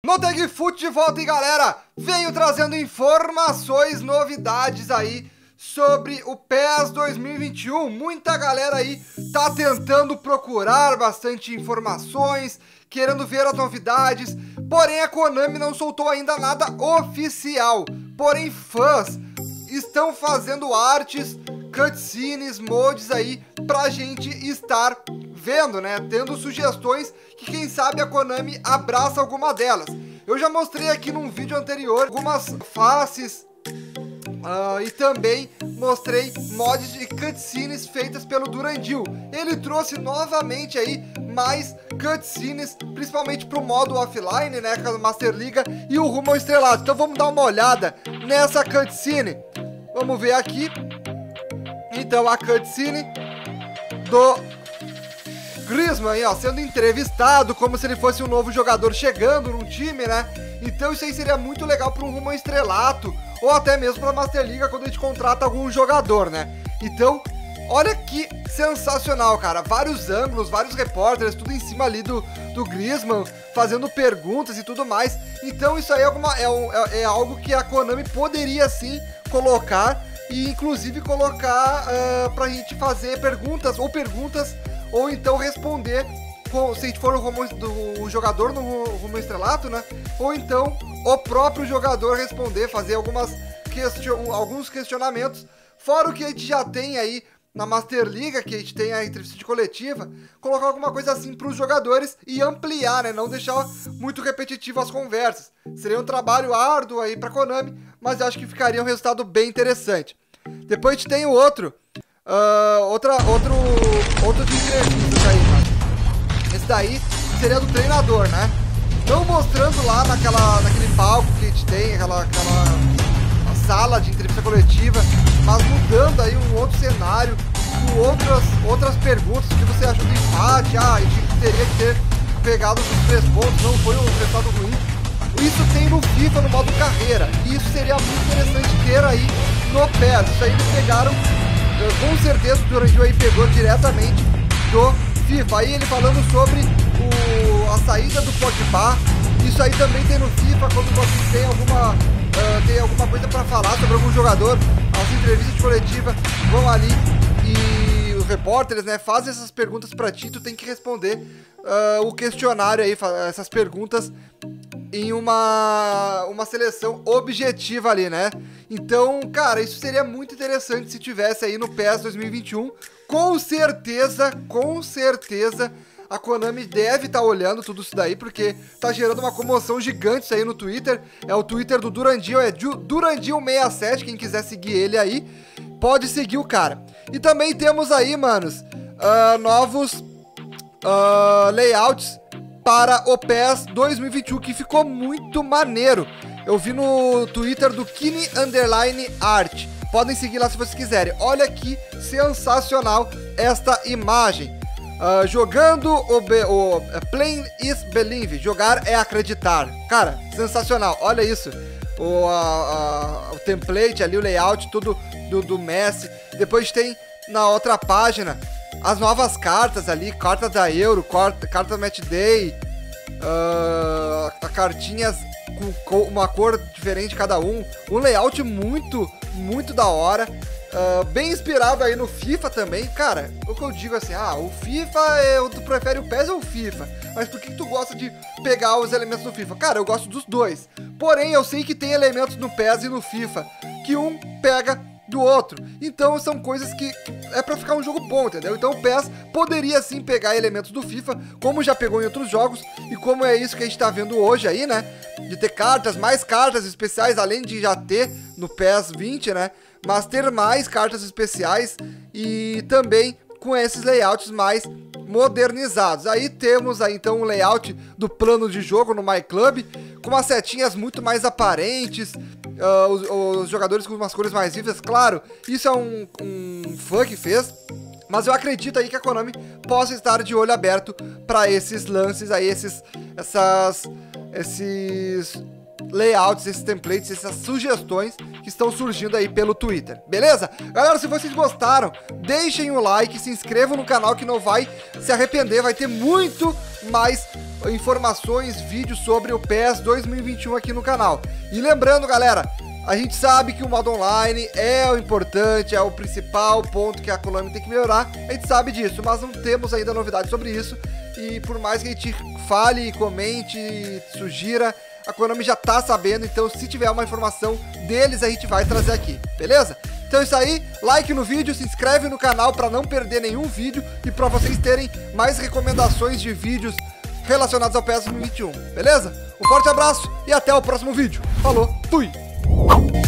Motegfoot de volta, e galera, venho trazendo informações, novidades aí sobre o PES 2021. Muita galera aí tá tentando procurar bastante informações, querendo ver as novidades, porém a Konami não soltou ainda nada oficial. Porém, fãs estão fazendo artes, cutscenes, mods aí pra gente estar vendo, né? Tendo sugestões que quem sabe a Konami abraça alguma delas. Eu já mostrei aqui num vídeo anterior algumas faces e também mostrei mods de cutscenes feitas pelo Durandil. Ele trouxe novamente aí mais cutscenes, principalmente pro modo offline, né, com a Master Liga e o Rumo ao Estrelato. Então vamos dar uma olhada nessa cutscene. Vamos ver aqui. Então a cutscene do Griezmann aí, ó, sendo entrevistado como se ele fosse um novo jogador chegando num time, né? Então isso aí seria muito legal para um Rumo ao Estrelato, ou até mesmo para a Master Liga quando a gente contrata algum jogador, né? Então, olha que sensacional, cara. Vários ângulos, vários repórteres, tudo em cima ali do Griezmann, fazendo perguntas e tudo mais. Então isso aí é algo que a Konami poderia sim colocar, e inclusive colocar pra gente fazer perguntas, ou então responder, se a gente for o jogador no Rumo ao Estrelato, né? Ou então o próprio jogador responder, fazer alguns questionamentos, fora o que a gente já tem aí na Master Liga, que a gente tem a entrevista de coletiva, colocar alguma coisa assim para os jogadores e ampliar, né? Não deixar muito repetitivo as conversas. Seria um trabalho árduo aí para Konami, mas eu acho que ficaria um resultado bem interessante. Depois a gente tem o outro de entrevistas aí, mano. Esse daí seria do treinador, né? Não mostrando lá naquele palco que a gente tem, aquela sala de entrevista coletiva, mas mudando aí um outro cenário, com outras perguntas. O que você achou do empate? A gente teria que ter pegado os 3 pontos, não foi um resultado ruim. Isso tem no FIFA, no modo carreira, e isso seria muito interessante ter aí no PES. Isso aí eles pegaram, com certeza o Durandil aí pegou diretamente do FIFA. Aí ele falando sobre a saída do Pogba. Isso aí também tem no FIFA, quando você tem alguma coisa para falar sobre algum jogador, as entrevistas de coletiva vão ali e os repórteres, né, fazem essas perguntas para ti, tu tem que responder o questionário aí, essas perguntas em uma seleção objetiva ali, né? Então, cara, isso seria muito interessante se tivesse aí no PES 2021. Com certeza, a Konami deve estar olhando tudo isso daí, porque tá gerando uma comoção gigante isso aí no Twitter. É o Twitter do Durandil, é Durandil67, quem quiser seguir ele aí, pode seguir o cara. E também temos aí, manos, novos layouts para o PES 2021, que ficou muito maneiro. Eu vi no Twitter do Kini_Art. Podem seguir lá se vocês quiserem. Olha que sensacional esta imagem. Jogando o Playing is Believe. Jogar é acreditar. Cara, sensacional. Olha isso. O template ali, o layout, tudo do Messi. Depois tem na outra página as novas cartas ali, carta da Euro, carta Match Day, cartinhas com uma cor diferente cada um layout muito da hora, bem inspirado aí no FIFA também. Cara, o que eu digo assim, o FIFA, tu prefere o PES ou o FIFA? Mas por que tu gosta de pegar os elementos do FIFA? Cara, eu gosto dos dois, porém eu sei que tem elementos no PES e no FIFA que um pega do outro, então são coisas que é pra ficar um jogo bom, entendeu? Então o PES poderia sim pegar elementos do FIFA, como já pegou em outros jogos, e como é isso que a gente tá vendo hoje aí, né? De ter mais cartas especiais, além de já ter no PES 20, né? Mas ter mais cartas especiais e também com esses layouts mais modernizados. Aí temos aí então um layout do plano de jogo no My Club, com umas setinhas muito mais aparentes, os jogadores com umas cores mais vivas. Claro, isso é um fã que fez, mas eu acredito aí que a Konami possa estar de olho aberto para esses lances aí, esses layouts, esses templates, essas sugestões que estão surgindo aí pelo Twitter, beleza? Galera, se vocês gostaram, deixem o like, se inscrevam no canal que não vai se arrepender, vai ter muito mais informações, vídeos sobre o PES 2021 aqui no canal. E lembrando, galera, a gente sabe que o modo online é o importante, é o principal ponto que a Konami tem que melhorar. A gente sabe disso, mas não temos ainda novidades sobre isso. E por mais que a gente fale, comente, sugira, a Konami já tá sabendo. Então se tiver uma informação deles, a gente vai trazer aqui, beleza? Então é isso aí, like no vídeo, se inscreve no canal para não perder nenhum vídeo e para vocês terem mais recomendações de vídeos relacionados ao PES 2021, beleza? Um forte abraço e até o próximo vídeo. Falou, fui!